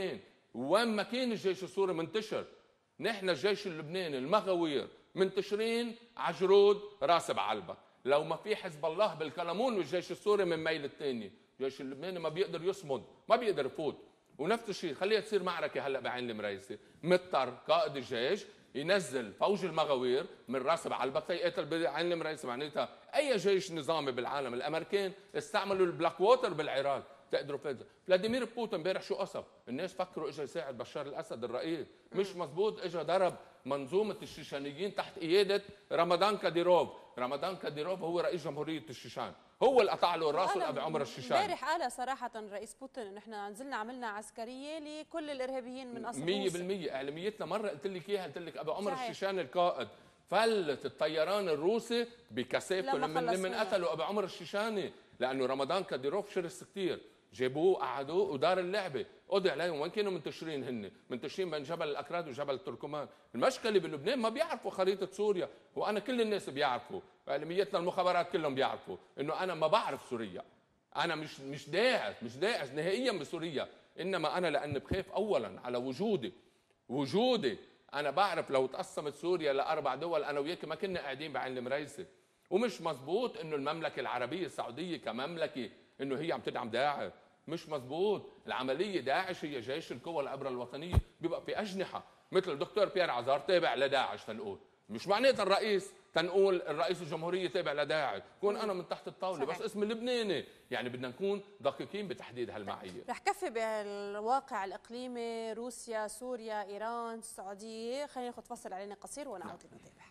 وين ما كان الجيش السوري منتشر، نحن الجيش اللبناني المغاوير منتشرين عجرود راس بعلبك. لو ما في حزب الله بالكلمون والجيش السوري من ميل الثاني، الجيش اللبناني ما بيقدر يصمد، ما بيقدر يفوت. ونفس الشيء خليها تصير معركه هلا بعين المريسي، مضطر قائد الجيش ينزل فوج المغاوير من راس بعلبك تيقاتل بعين المريسي. معناتها اي جيش نظامي بالعالم، الامريكان استعملوا البلاك ووتر بالعراق تقدروا فلاديمير بوتين امبارح شو قصف؟ الناس فكروا اجى يساعد بشار الاسد الرئيس، مش مزبوط، اجى ضرب منظومه الشيشانيين تحت قياده رمضان كاديروف. رمضان كاديروف هو رئيس جمهوريه الشيشان، هو اللي قطع له الراس لابي عمر الشيشان. امبارح قال صراحه الرئيس بوتين انه احنا نزلنا عملنا عسكريه لكل الارهابيين من اصل 100%. اعلاميتنا مره قلت لك اياها، قلت لك ابي عمر الشيشان القائد فلت الطيران الروسي بكثافته من قتلوا ابي عمر الشيشاني، لانه رمضان كاديروف شرس كثير، جابوه قعدوه ودار اللعبه قضي عليهم. وين كانوا منتشرين؟ هن منتشرين بين جبل الاكراد وجبل التركمان. المشكله بلبنان ما بيعرفوا خريطه سوريا، وانا كل الناس بيعرفوا، اعلاميتنا المخابرات كلهم بيعرفوا انه انا ما بعرف سوريا، انا مش داعش نهائيا بسوريا. انما انا لان بخاف اولا على وجودي انا بعرف لو تقسمت سوريا لاربع دول انا وياك ما كنا قاعدين بعين المريسه. ومش مزبوط انه المملكه العربيه السعوديه كمملكه انه هي عم تدعم داعش، مش مزبوط. العمليه داعش هي جيش القوى العبره الوطنيه، بيبقى في اجنحه مثل الدكتور بيير عزار تابع لداعش تنقول، مش معناتها الرئيس تنقول الرئيس الجمهوريه تابع لداعش، كون انا من تحت الطاوله صحيح. بس اسم لبناني، يعني بدنا نكون دقيقين بتحديد هالمعايير. رح كفي بالواقع الاقليمي روسيا، سوريا، ايران، السعوديه، خلينا ناخذ فصل علينا قصير ونعود لنتابع.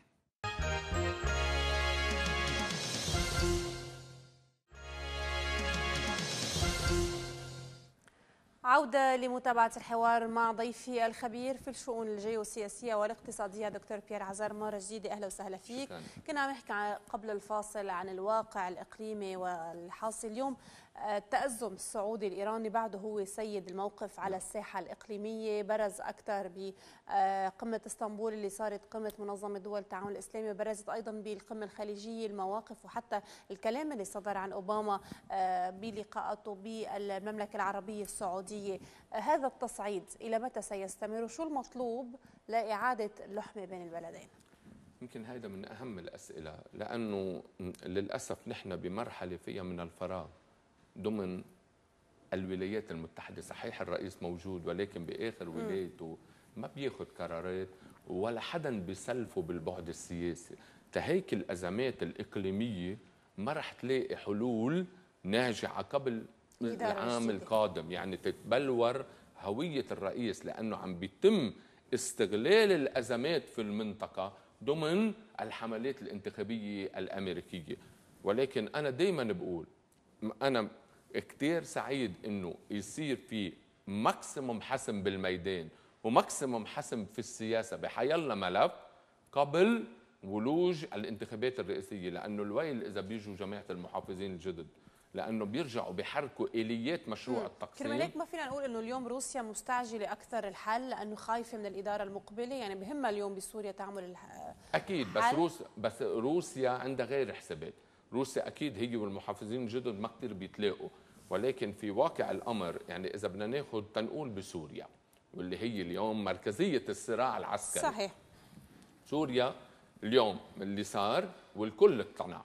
عودة لمتابعة الحوار مع ضيفي الخبير في الشؤون الجيوسياسية والاقتصادية دكتور بيير عزار. مرة جديدة أهلا وسهلا فيك. كنا عم نحكي قبل الفاصل عن الواقع الإقليمي والحاصل اليوم. التأزم السعودي الإيراني بعده هو سيد الموقف على الساحة الإقليمية، برز أكثر بقمة اسطنبول اللي صارت قمة منظمة دول التعاون الإسلامي، وبرزت أيضا بالقمة الخليجية المواقف وحتى الكلام اللي صدر عن أوباما بلقاءاته بالمملكة العربية السعودية. هذا التصعيد إلى متى سيستمر؟ وشو المطلوب لإعادة اللحمة بين البلدين؟ يمكن هذا من أهم الأسئلة، لأنه للأسف نحن بمرحلة فيها من الفراغ ضمن الولايات المتحدة. صحيح الرئيس موجود، ولكن بآخر ولايته ما بياخد قرارات ولا حدا بيسلفه بالبعد السياسي. تهيك الأزمات الإقليمية ما رح تلاقي حلول ناجعة قبل العام القادم، يعني تتبلور هوية الرئيس، لأنه عم بيتم استغلال الأزمات في المنطقة ضمن الحملات الانتخابية الأمريكية. ولكن أنا دايما بقول أنا كتير سعيد إنه يصير في ماكسيموم حسم بالميدان وماكسيموم حسم في السياسة بحيالله ملف قبل ولوج الانتخابات الرئاسية، لأنه الويل إذا بيجوا جماعة المحافظين الجدد، لأنه بيرجعوا بيحركوا آليات مشروع التقسيم. كرمال هيك ما فينا نقول إنه اليوم روسيا مستعجلة أكثر الحل لأنه خايفة من الإدارة المقبلة، يعني بهمها اليوم بسوريا تعمل أكيد بس روسيا عندها غير حسابات. روسيا أكيد هي والمحافظين الجدد ما كثير بيتلاقوا، ولكن في واقع الأمر يعني إذا بدنا ناخذ تنقول بسوريا واللي هي اليوم مركزية الصراع العسكري. صحيح. سوريا اليوم اللي صار والكل اقتنع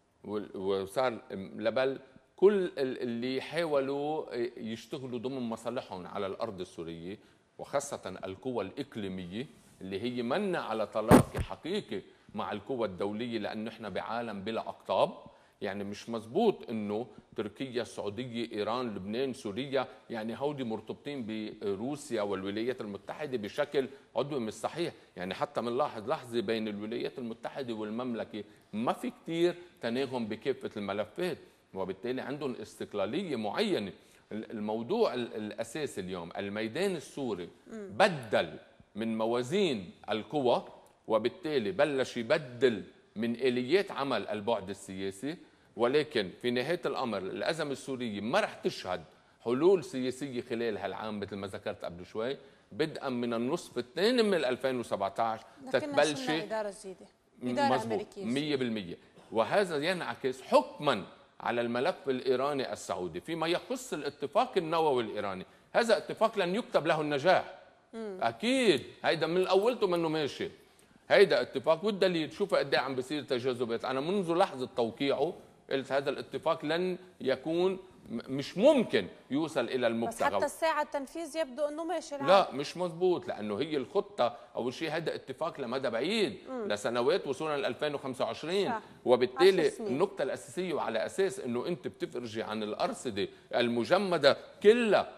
وصار لبل كل اللي حاولوا يشتغلوا ضمن مصالحهم على الأرض السورية وخاصة القوى الإقليمية اللي هي منا على تلاقي حقيقي مع القوى الدولية، لأنه احنا بعالم بلا أقطاب. يعني مش مزبوط انه تركيا، السعوديه، ايران، لبنان، سوريا يعني هودي مرتبطين بروسيا والولايات المتحده بشكل عضوي مش صحيح. يعني حتى بنلاحظ لحظه بين الولايات المتحده والمملكه ما في كثير تناغم بكافه الملفات، وبالتالي عندهم استقلاليه معينه. الموضوع الاساسي اليوم الميدان السوري بدل من موازين القوى، وبالتالي بلش يبدل من آليات عمل البعد السياسي. ولكن في نهاية الأمر الأزمة السورية ما رح تشهد حلول سياسية خلال هالعام مثل ما ذكرت قبل شوي، بدءا من النصف الثاني من 2017 تتبلش إدارة جديدة، إدارة أمريكية 100%. وهذا ينعكس حكما على الملف الإيراني السعودي فيما يخص الاتفاق النووي الإيراني. هذا اتفاق لن يكتب له النجاح أكيد، هيدا من أولته منه ماشي. هيدا اتفاق، والدليل شوف قد ايه عم بيصير تجاذبات. انا منذ لحظه توقيعه قلت هذا الاتفاق لن يكون، مش ممكن يوصل الى المبتغى، بس حتى الساعه التنفيذ يبدو انه ماشي العالم. لا مش مزبوط، لانه هي الخطه اول شيء هذا اتفاق لمدى بعيد لسنوات وصولا ل 2025 وبالتالي النقطه الاساسيه وعلى اساس انه انت بتفرجي عن الارصده المجمده كلها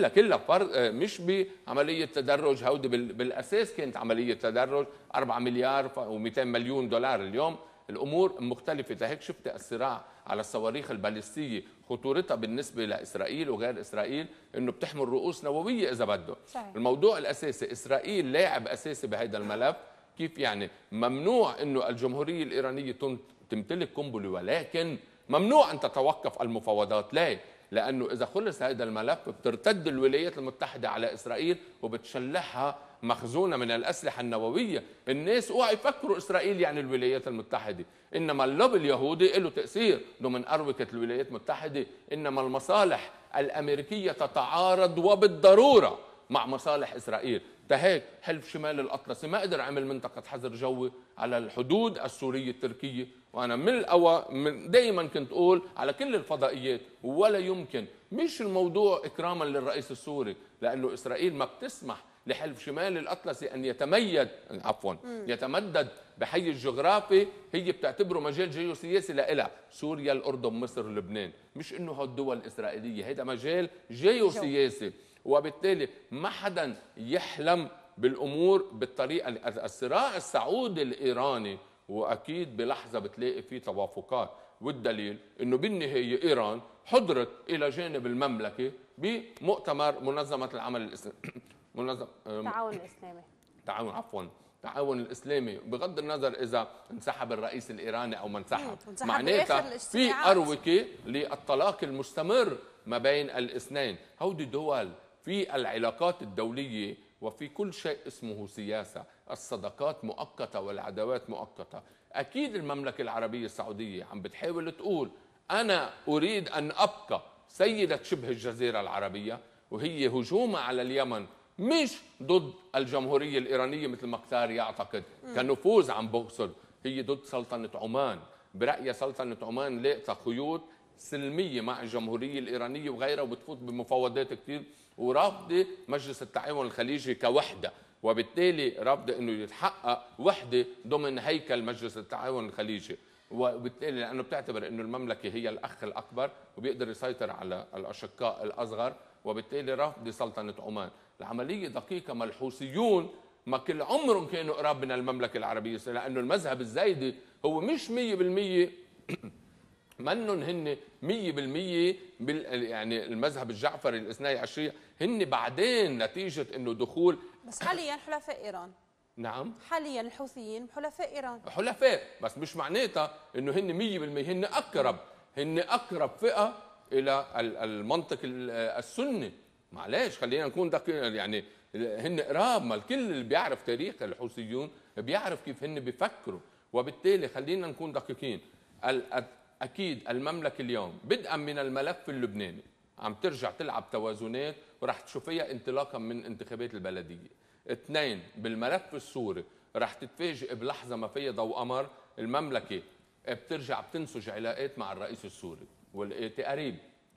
مش بعمليه تدرج. هودي بالاساس كانت عمليه تدرج 4 مليار و200 مليون دولار. اليوم الامور مختلفه. هيك شفت الصراع على الصواريخ البالستيه خطورتها بالنسبه لاسرائيل وغير اسرائيل انه بتحمل رؤوس نوويه اذا بده. الموضوع الاساسي اسرائيل لاعب اساسي بهذا الملف. كيف يعني ممنوع انه الجمهوريه الايرانيه تمتلك قنبله، ولكن ممنوع ان تتوقف المفاوضات. ليه؟ لانه اذا خلص هذا الملف بترتد الولايات المتحده على اسرائيل وبتشلحها مخزونه من الاسلحه النوويه. الناس اوعى يفكروا اسرائيل يعني الولايات المتحده، انما اللوبي اليهودي له تاثير ضمن اروقه الولايات المتحده، انما المصالح الامريكيه تتعارض وبالضروره مع مصالح اسرائيل. فهيك حلف شمال الاطلسي ما قدر عمل منطقه حظر جوي على الحدود السوريه التركيه، وانا من دائما كنت اقول على كل الفضائيات ولا يمكن، مش الموضوع اكراما للرئيس السوري، لانه اسرائيل ما بتسمح لحلف شمال الاطلسي ان يتمدد بحيز جغرافي هي بتعتبره مجال جيوسياسي لها، سوريا، الاردن، مصر، لبنان، مش انه هالدول الاسرائيليه، هذا مجال جيوسياسي. وبالتالي ما حدا يحلم بالامور بالطريقه. الصراع السعودي الايراني واكيد بلحظه بتلاقي فيه توافقات، والدليل انه بالنهايه ايران حضرت الى جانب المملكه بمؤتمر منظمه العمل الاسلامي التعاون الاسلامي، بغض النظر اذا انسحب الرئيس الايراني او ما انسحب، معناتها في اروقه للطلاق المستمر ما بين الاثنين. هودي دول في العلاقات الدوليه وفي كل شيء اسمه سياسه، الصداقات مؤقته والعداوات مؤقته. اكيد المملكه العربيه السعوديه عم بتحاول تقول انا اريد ان ابقى سيده شبه الجزيره العربيه، وهي هجومها على اليمن مش ضد الجمهورية الإيرانية مثل ما كتار يعتقد كنفوذ عم بقصد، هي ضد سلطنة عمان. برأيي سلطنة عمان لاقطة خيوط سلمية مع الجمهورية الإيرانية وغيرها، وبتفوت بمفاوضات كثير، ورافضة مجلس التعاون الخليجي كوحدة، وبالتالي رافضة انه يتحقق وحدة ضمن هيكل مجلس التعاون الخليجي، وبالتالي لأنه بتعتبر انه المملكة هي الأخ الأكبر وبيقدر يسيطر على الأشقاء الأصغر، وبالتالي رافضة سلطنة عمان. العملية دقيقة، ما الحوثيون ما كل عمرهم كانوا قراب من المملكة العربية، لأنه المذهب الزايدي هو مش 100% منن هن 100% يعني المذهب الجعفري الاثني عشرية، هن بعدين نتيجة انه دخول. بس حاليا حلفاء ايران. نعم، حاليا الحوثيين حلفاء ايران، حلفاء، بس مش معناتها انه هن 100%، هن اقرب فئة الى المنطق السني. معلش خلينا نكون دقيقين، يعني هن قراب، ما الكل اللي بيعرف تاريخ الحوثيون بيعرف كيف هن بيفكروا، وبالتالي خلينا نكون دقيقين. اكيد المملكه اليوم بدءا من الملف اللبناني عم ترجع تلعب توازنات، ورح تشوفيها انطلاقا من انتخابات البلديه. اثنين، بالملف السوري رح تتفاجئ بلحظه ما فيها ضوء قمر، المملكه بترجع بتنسج علاقات مع الرئيس السوري والاتي قريب،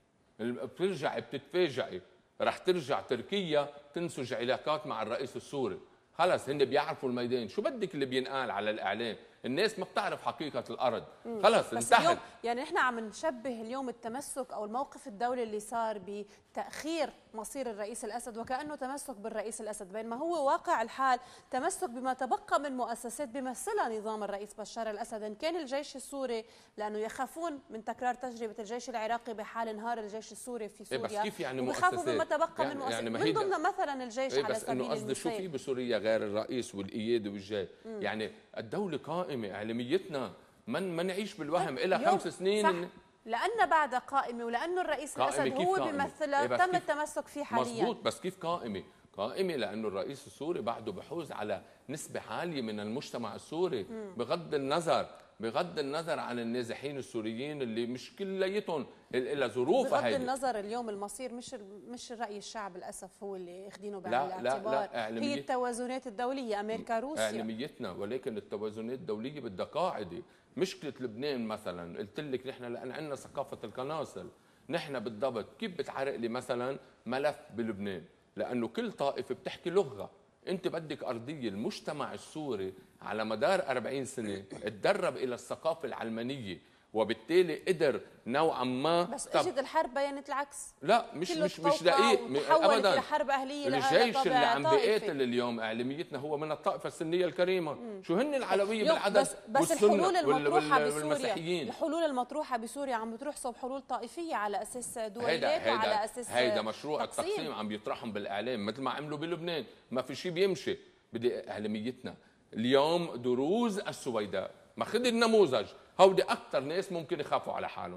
بتتفاجئي رح ترجع تركيا تنسج علاقات مع الرئيس السوري. خلص هن بيعرفوا الميدان، شو بدك اللي بينقال على الاعلام؟ الناس ما بتعرف حقيقه الارض. خلص انتهت. يعني نحن عم نشبه اليوم التمسك او الموقف الدولي اللي صار بتاخير مصير الرئيس الاسد وكانه تمسك بالرئيس الاسد، بينما هو واقع الحال تمسك بما تبقى من مؤسسات بيمثلها نظام الرئيس بشار الاسد، ان كان الجيش السوري لانه يخافون من تكرار تجربه الجيش العراقي بحال انهار الجيش السوري في سوريا. بس كيف يعني بيخافوا مما تبقى من مؤسسات، يعني من ضمنها مثلا الجيش على بس سبيل انه قصدي شو في بسوريا غير الرئيس والقياده والجاي؟ يعني الدوله قائمه، اعلاميتنا ما نعيش بالوهم. إلها 5 سنين لأن بعد قائمة، ولأنه الرئيس الأسد هو بيمثلها تم التمسك فيه حاليا. مضبوط، بس كيف قائمة لأنه الرئيس السوري بعده بحوز على نسبة عالية من المجتمع السوري، بغض النظر عن النازحين السوريين اللي مش كليتهم إلا ظروفها. بغض النظر اليوم المصير مش رأي الشعب للأسف هو اللي اخذينه بعين الاعتبار، هي التوازنات الدولية، أمريكا، روسيا، إعلاميتنا. ولكن التوازنات الدولية بدها قاعدة. مشكلة لبنان مثلا قلت لك نحن لأن عندنا ثقافة القناصل، نحن بالضبط كيف بتعرق لي مثلا ملف بلبنان؟ لأنه كل طائفة بتحكي لغة. انت بدك ارضيه، المجتمع السوري على مدار 40 سنه تدرب الى الثقافه العلمانيه، وبالتالي قدر نوعا ما. بس اجت الحرب بينت العكس. لا مش دقيق ابدا، الى حرب اهليه. الجيش اللي عم بيقاتل اليوم اعلاميتنا هو من الطائفه السنيه الكريمه. شو هن العلويه بالعدد؟ بس الحلول المطروحه بسوريا، الحلول المطروحه بسوريا عم بتروح صوب حلول طائفيه على اساس دوليات وعلى اساس هيدا مشروع التقسيم عم بيطرحهم بالاعلام مثل ما عملوا بلبنان. ما في شيء بيمشي. بدي اعلاميتنا اليوم دروز السويداء، ماخذ النموذج، هودي اكثر ناس ممكن يخافوا على حالهم.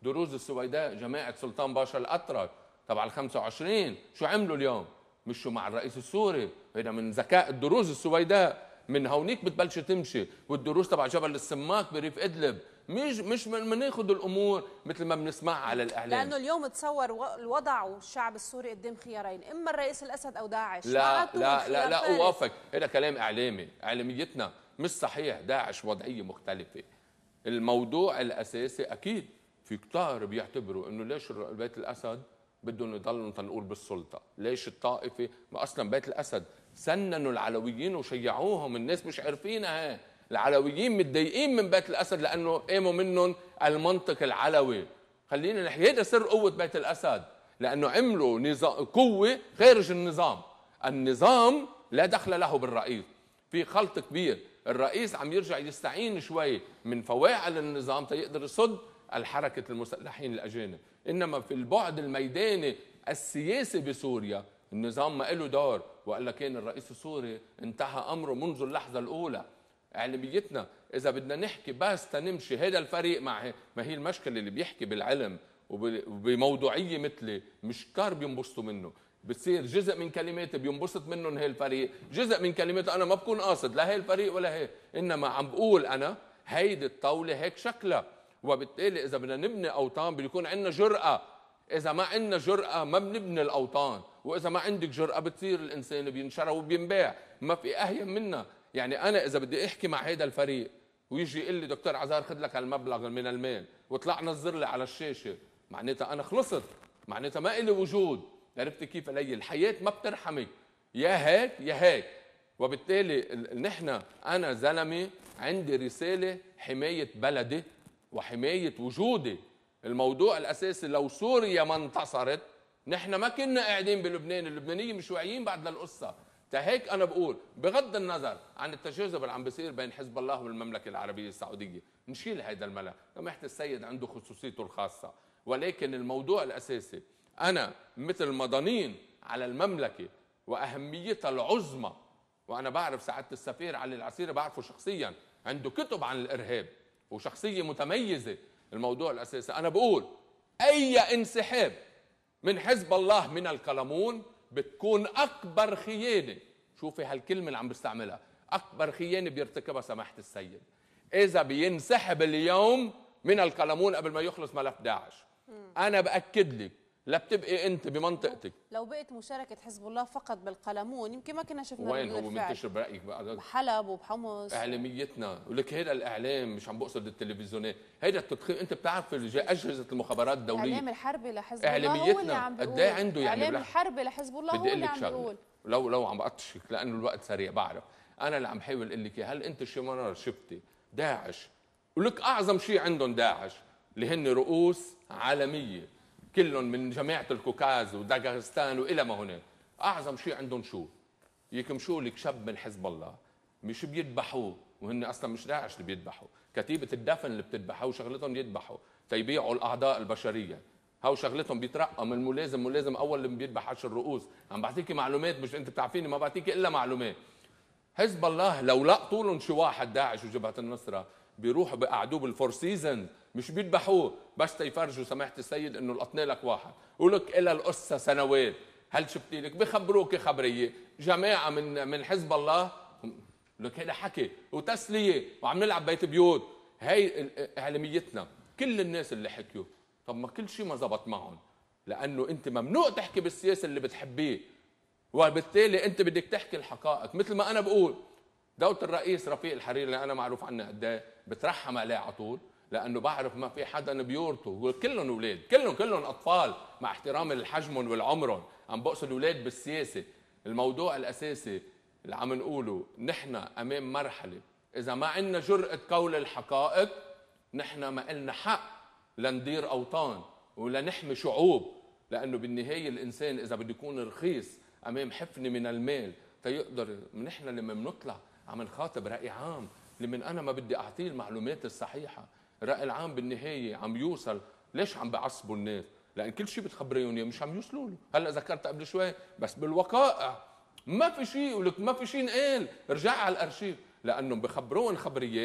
دروز السويداء جماعه سلطان باشا الاترك تبع ال 25 شو عملوا اليوم؟ مشوا مع الرئيس السوري. هذا من ذكاء الدروز السويداء، من هونيك بتبلش تمشي. والدروز تبع جبل السماك بريف ادلب مش بناخذ الامور مثل ما بنسمعها على الاعلام، لانه اليوم تصور الوضع والشعب السوري قدام خيارين، اما الرئيس الاسد او داعش. لا اوافق، هذا كلام اعلامي. اعلاميتنا مش صحيح. داعش وضعيه مختلفه. الموضوع الاساسي اكيد في كتار بيعتبروا انه ليش بيت الاسد بدهم يضلوا تنقول بالسلطه، ليش الطائفه ما اصلا بيت الاسد سننوا العلويين وشيعوهم، الناس مش عارفينها. العلويين متضايقين من بيت الاسد لانه قاموا منهم المنطق العلوي. خلينا نحكي هذا سر قوه بيت الاسد، لانه عملوا نظام قوه خارج النظام. النظام لا دخل له بالرئيس، في خلط كبير. الرئيس عم يرجع يستعين شوي من فواعل النظام تيقدر يصد الحركه المسلحين الاجانب، انما في البعد الميداني السياسي بسوريا النظام ما له دور. وقال كان الرئيس السوري انتهى امره منذ اللحظه الاولى. اعلاميتنا اذا بدنا نحكي بس تنمشي هذا الفريق مع ما هي المشكله اللي بيحكي بالعلم وبموضوعيه مثلي مش كتار بينبسطوا منه. بتصير جزء من كلماتي بينبسط منهم هي الفريق، جزء من كلماتي انا ما بكون قاصد لا هي الفريق ولا هي، انما عم بقول انا هيدي الطاوله هيك شكلها. وبالتالي اذا بدنا نبني اوطان بده يكون عندنا جرأه. اذا ما عندنا جرأه ما بنبني الاوطان، واذا ما عندك جرأه بتصير الانسان بينشرى وبينباع. ما في اهين منها. يعني انا اذا بدي احكي مع هذا الفريق ويجي يقول لي دكتور عزار خذ لك هالمبلغ من المال وطلع نظر لي على الشاشه، معناتها انا خلصت، معناتها ما إلي وجود. عرفت كيف علي؟ الحياه ما بترحمك، يا هيك يا هيك. وبالتالي نحن انا زلمه عندي رساله حمايه بلدي وحمايه وجودي. الموضوع الاساسي لو سوريا ما انتصرت نحن ما كنا قاعدين بلبنان، اللبنانيين مش واعيين بعد للقصه. هيك انا بقول بغض النظر عن التجاذب اللي عم بيصير بين حزب الله والمملكه العربيه السعوديه، نشيل هذا الملف، سماحه السيد عنده خصوصيته الخاصه، ولكن الموضوع الاساسي انا مثل ما ضنين على المملكه واهميتها العظمى. وانا بعرف سعاده السفير علي العسيري بعرفه شخصيا، عنده كتب عن الارهاب وشخصيه متميزه. الموضوع الاساسي انا بقول اي انسحاب من حزب الله من القلمون بتكون اكبر خيانه. شوفي هالكلمه اللي عم بستعملها، اكبر خيانه بيرتكبها سماحه السيد اذا بينسحب اليوم من القلمون قبل ما يخلص ملف داعش. انا باكد لك لا بتبقي انت بمنطقتك. لو بقت مشاركه حزب الله فقط بالقلمون يمكن ما كنا شفنا وين هو منتشر برايك بقى بحلب وبحمص. اعلاميتنا ولك هذا الاعلام مش عم بقصد التلفزيونات، هذا التدخين. انت بتعرف اجهزه المخابرات الدوليه الاعلام الحربي لحزب الله اعلاميتنا قد ايه عنده يعني الاعلام الحربي لحزب الله هو اللي عم بيقول. لو عم بقطشك لانه الوقت سريع بعرف. انا اللي عم بحاول اقول لك هل انت شي مره شفتي داعش ولك اعظم شيء عندهم داعش اللي هن رؤوس عالميه كلهم من جماعه الكوكاز وداغستان والى ما هناك، اعظم شيء عندهم شو؟ يكمشوا لك شاب من حزب الله مش بيذبحوه، وهن اصلا مش داعش اللي بيذبحوا، كتيبه الدفن اللي بتذبحوا وشغلتهم يذبحوا تيبيعوا الاعضاء البشريه. هاو شغلتهم بيترقى من ملازم اول اللي بيذبح 10 رؤوس. عم بعطيكي معلومات مش انت بتعرفيني، ما بعطيكي الا معلومات. حزب الله لو لقطوا لهم شي واحد داعش وجبهه النصره بيروحوا بقعدوه بالفور سيزون، مش بيذبحوه بس تيفرجوا سماحه السيد انه لقطنا لك واحد ولك الى القصه سنوات. هل شفتي لك بخبروك خبريه جماعه من حزب الله لك هذا حكي وتسليه وعم نلعب بيت بيوت. هي اعلاميتنا كل الناس اللي حكيوا طب ما كل شيء ما زبط معهم، لانه انت ممنوع تحكي بالسياسه اللي بتحبيه، وبالتالي انت بدك تحكي الحقائق. مثل ما انا بقول دولة الرئيس رفيق الحريري اللي انا معروف عنه قد ايه بترحم عليه على طول، لانه بعرف ما في حدا بيورطه، وكلهم اولاد كلهم اطفال مع احترامي لحجمهم والعمرهم، عم بقصد اولاد بالسياسه. الموضوع الاساسي اللي عم نقوله نحن امام مرحله اذا ما عندنا جرأة قول الحقائق نحن ما لنا حق لندير اوطان ولا نحمي شعوب، لانه بالنهايه الانسان اذا بده يكون رخيص امام حفنه من المال تيقدر. نحن لما بنطلع عم نخاطب راي عام لمن انا ما بدي اعطيه المعلومات الصحيحه، الراي العام بالنهايه عم يوصل. ليش عم بعصبوا الناس؟ لان كل شيء بتخبريهم مش عم يوصلوا له. هلا ذكرت قبل شوي بس بالوقائع ما في شيء ولك ما في شيء نقال، رجع على الارشيف لانه بخبرون خبريات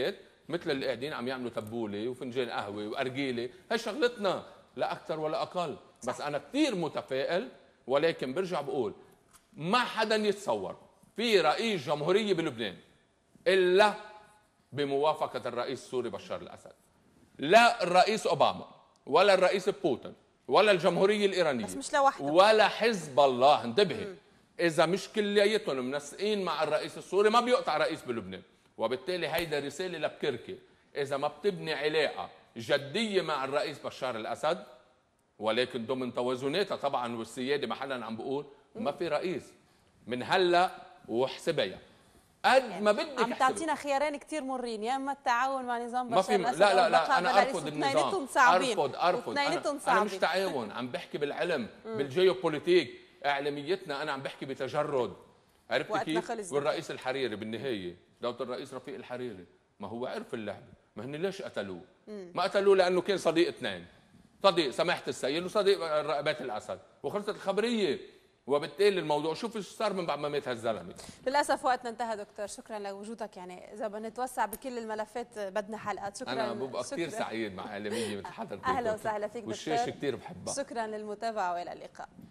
مثل اللي قاعدين عم يعملوا تبوله وفنجان قهوه وارجيله، هي شغلتنا لا اكثر ولا اقل. بس انا كثير متفائل، ولكن برجع بقول ما حدا يتصور في رئيس جمهوريه بلبنان الا بموافقه الرئيس السوري بشار الاسد. لا الرئيس اوباما ولا الرئيس بوتين ولا الجمهوريه الايرانيه بس مش لوحده ولا حزب الله. انتبهي، اذا مش كلياتهم منسقين مع الرئيس السوري ما بيقطع رئيس بلبنان. وبالتالي هيدا رساله لبكركي، اذا ما بتبني علاقه جديه مع الرئيس بشار الاسد، ولكن ضمن توازناتها طبعا والسياده، ما حدا عم بقول ما في رئيس من هلا وحسبيها قد ما بدك. عم تعطينا خيارين كثير مرين، يا اما التعاون مع نظام بشار الاسد لا انا ارفض النظام، ارفض انا مش تعاون، عم بحكي بالعلم بالجيوبوليتيك. اعلاميتنا انا عم بحكي بتجرد، عرفت كيف؟ والرئيس الحريري بالنهايه دولة الرئيس رفيق الحريري ما هو عرف اللعبه، ما هن ليش قتلوه؟ ما قتلوه لانه كان صديق اثنين، صديق سماحه السيد وصديق بيت الاسد، وخلصت الخبريه. وبالتالي الموضوع شوف ايش صار من بعد ما مات هالزلمه. للاسف وقتنا انتهى دكتور، شكرا لوجودك. يعني اذا بدنا نتوسع بكل الملفات بدنا حلقات. شكرا. انا ببقى كثير سعيد مع اعلاميه مثل حضرتك. اهلا وسهلا فيك دكتور، والشاشه كثير بحبها. شكرا للمتابعه والى اللقاء.